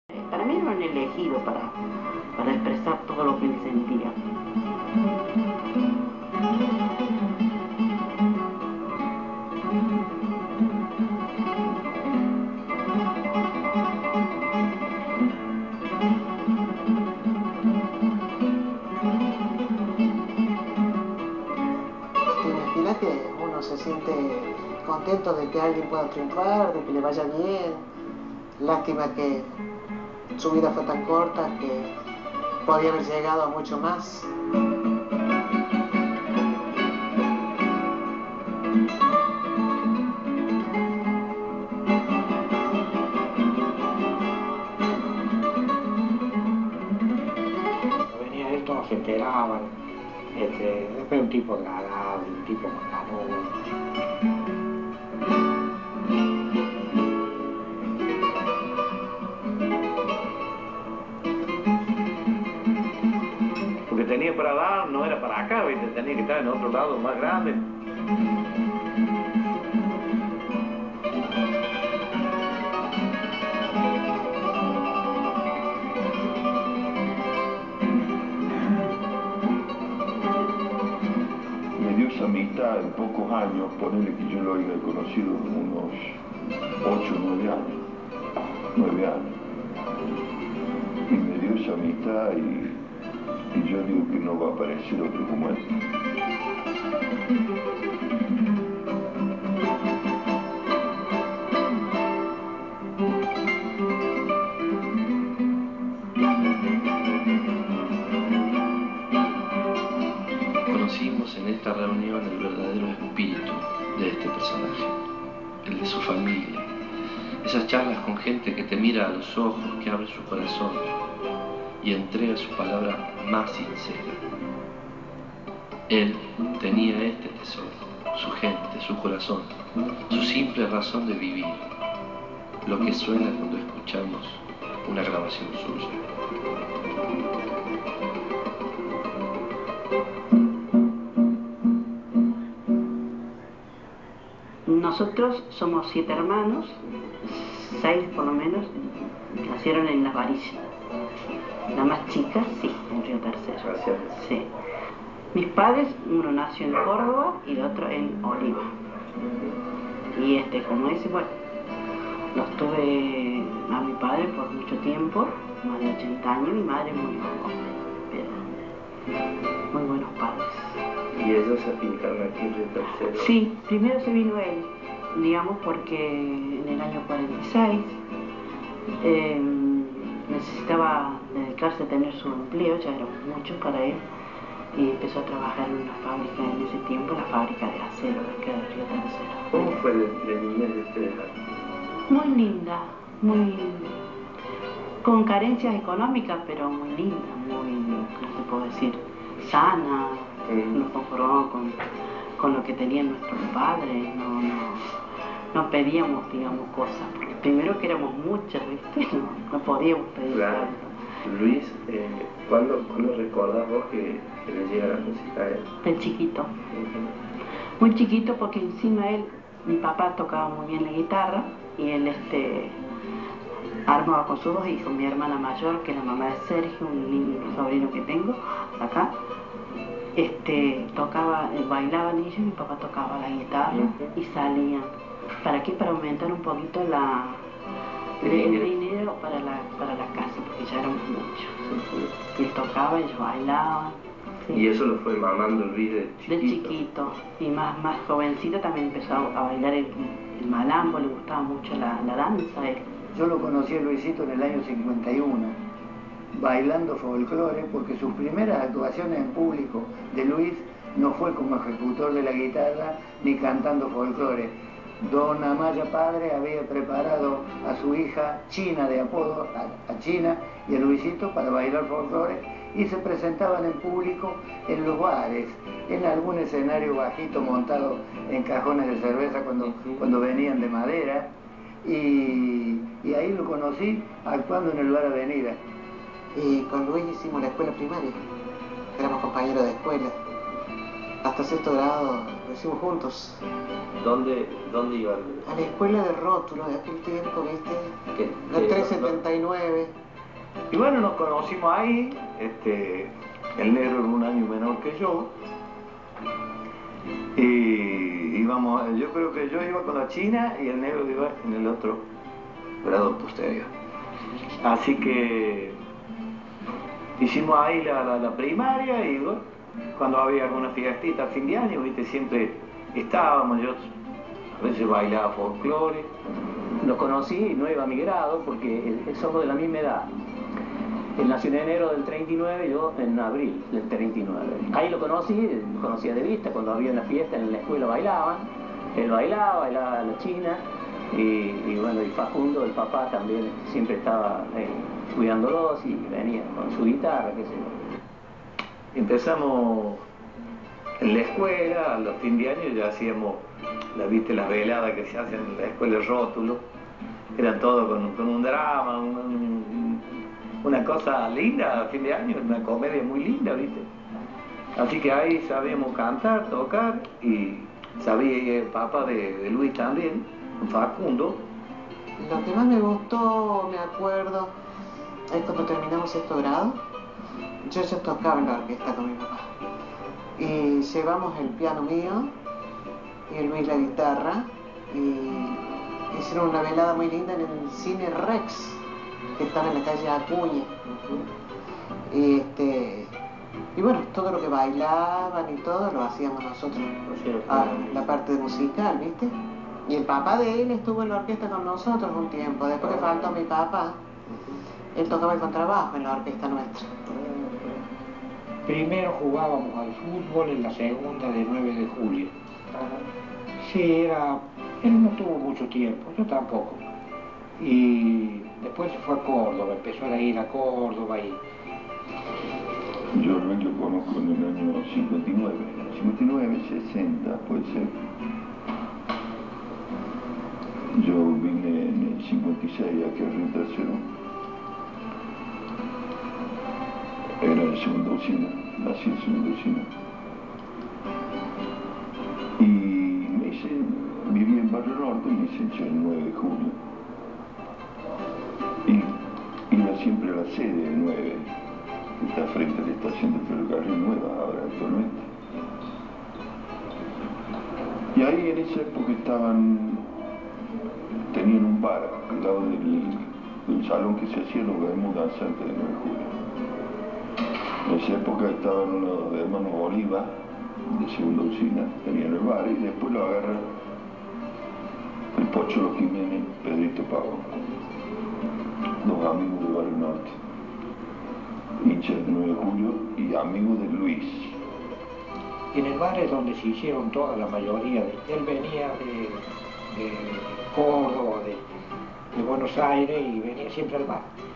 Para mí era un elegido para expresar todo lo que él sentía. Imagínate, uno se siente contento de que alguien pueda triunfar, de que le vaya bien. Lástima que su vida fue tan corta que podía haber llegado a mucho más. Venía esto, no se enteraban. Después un tipo agradable, un tipo macanudo. Porque tenía para dar, no era para acá, ¿viste? Tenía que estar en otro lado más grande. Me dio esa amistad en pocos años, ponele que yo lo haya conocido unos 8 o 9 años. 9 años. Y me dio esa amistad y yo digo que no va a aparecer otro como él. Conocimos en esta reunión el verdadero espíritu de este personaje, el de su familia. Esas charlas con gente que te mira a los ojos, que abre su corazón y entrega su palabra más sincera. Él tenía este tesoro, su gente, su corazón, su simple razón de vivir, lo que suena cuando escuchamos una grabación suya. Nosotros somos 7 hermanos, 6 por lo menos nacieron en Las Varillas. La más chica, sí, en Río Tercero. Sí. Mis padres, uno nació en Córdoba y el otro en Oliva. Y como ese, bueno, los tuve a mi padre por mucho tiempo, más de 80 años, y mi madre muy joven, pero muy buenos padres. ¿Y ellos se afincaron aquí en Río Tercero? Sí, primero se vino él, digamos, porque en el año 46 necesitaba dedicarse a tener su empleo, ya era mucho para él, y empezó a trabajar en una fábrica en ese tiempo, la fábrica de acero de acá de Río Tercero. ¿Cómo fue la niñez de ustedes? Muy linda, muy con carencias económicas, pero muy linda, muy, ¿cómo te puedo decir? Sana. Nos conformamos con lo que tenían nuestros padres, no pedíamos, digamos, cosas, porque primero que éramos muchas, ¿viste? No podíamos pedir Claro. tanto. Luis, ¿cuándo recordás vos que le llega la música a él? De chiquito. Muy chiquito, porque encima mi papá tocaba muy bien la guitarra, y él armaba con sus 2 hijos, mi hermana mayor, que es la mamá de Sergio, un sobrino que tengo acá. Bailaban ellos y mi papá tocaba la guitarra y salían. ¿Para qué? Para aumentar un poquito el dinero para la casa, porque ya éramos muchos. Y él tocaba, ellos bailaban. Sí. ¿Y eso lo fue mamando Luis de chiquito? De chiquito. Y más jovencito también empezó a bailar el malambo, le gustaba mucho la danza a él. Yo lo conocí a Luisito en el año 51. Bailando folclore, porque sus primeras actuaciones en público de Luis no fue como ejecutor de la guitarra ni cantando folclore. Don Amaya padre había preparado a su hija China, de apodo, a China y a Luisito para bailar folclore, y se presentaban en público en los bares, en algún escenario bajito montado en cajones de cerveza cuando venían de madera, y ahí lo conocí actuando en el Bar Avenida. Y con Luis hicimos la escuela primaria, éramos compañeros de escuela. hasta sexto grado lo hicimos juntos. ¿Dónde iban? A la escuela de rótulo de aquel tiempo, ¿viste? ¿Qué? La 379. Y bueno, nos conocimos ahí, el negro era un año menor que yo. Y íbamos, yo creo que yo iba con la china y el negro iba en el otro grado posterior. Así que hicimos ahí la primaria y bueno, cuando había alguna fiestita a fin de año, ¿viste? Siempre estábamos, yo a veces bailaba folclore. Lo conocí, no iba a mi grado porque somos de la misma edad. Él nació en enero del 39, yo en abril del 39. Ahí lo conocía de vista, cuando había una fiesta en la escuela bailaban. Él bailaba la china y bueno, y Facundo, el papá, también siempre estaba cuidándolos y venía con su guitarra, qué sé yo. Empezamos en la escuela, a los fin de año ya hacíamos, las veladas que se hacen en la escuela de rótulo, eran todo con un drama, una cosa linda a fin de año, una comedia muy linda, ¿viste? Así que ahí sabíamos cantar, tocar, y sabía el papá de Luis también, Facundo. Lo que más me gustó, me acuerdo, es cuando terminamos sexto grado. Yo ya tocaba en la orquesta con mi papá. Y llevamos el piano mío y el Luis la guitarra, y hicieron una velada muy linda en el cine Rex, que estaba en la calle Acuña. Y bueno, todo lo que bailaban y todo lo hacíamos nosotros, la parte musical, ¿viste? Y el papá de él estuvo en la orquesta con nosotros un tiempo. Después que faltó mi papá, él tocaba el contrabajo en la orquesta nuestra. Primero jugábamos al fútbol en la segunda de 9 de julio. Sí, él no tuvo mucho tiempo, yo tampoco. Y después se fue a Córdoba, empezó a ir a Córdoba y... Yo lo conozco en el año 59, 60 puede ser. Yo vine en el 56 aquí a Río Tercero. Era de segunda usina, nací en segunda usina. Y viví en Barrio Norte, me hice el 9 de julio. Y iba siempre a la sede de 9, que está frente a la estación de ferrocarril nueva ahora actualmente. Y ahí en esa época tenían un bar al lado del salón que se hacía los Bermudas antes de 9 de julio. En esa época estaban unos hermanos Oliva, de segunda usina, tenían el bar y después lo agarra el Pocho Jiménez, Pedrito Pavo, dos amigos de Barrio Norte, hinchas del 9 de julio y amigos de Luis. Y en el bar es donde se hicieron toda la mayoría. Él venía de Córdoba, de Buenos Aires, y venía siempre al bar.